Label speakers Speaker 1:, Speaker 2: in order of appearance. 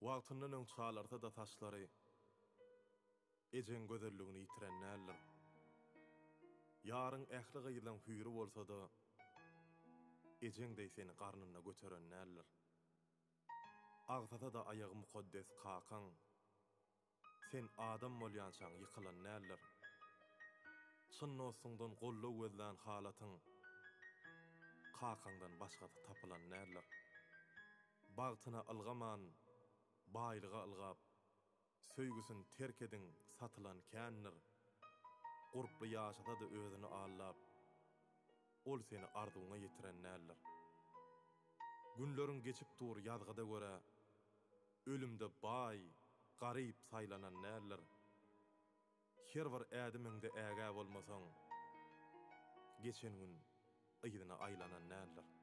Speaker 1: Wagtyndan öň çalarsa da taşlary ejen gözelligini ýitirenler. Ýaryň ähli gyýlan hüýri bolsa da ejeňdeý seni garnyna göterenler. Agzada da aýagy mukaddes kakan, sen adam bolýançaň ýykylanlar. Çyn nossundan gollaw gözlän halatyň kakandan başga da tapylanlar. Bagtyna algaman, baýlyga algap, söýgüsini terk edin satylan kändir. Gurply ýaşada da özüni allap, ol seni arzuňa ýetirenler. Günleriň geçip dur ýazgyda görä, ölümde baý, garyp saýlananlar. Her bir ädimiňde ägä bolmasaň, geçen gün ýygyna aýlananlar.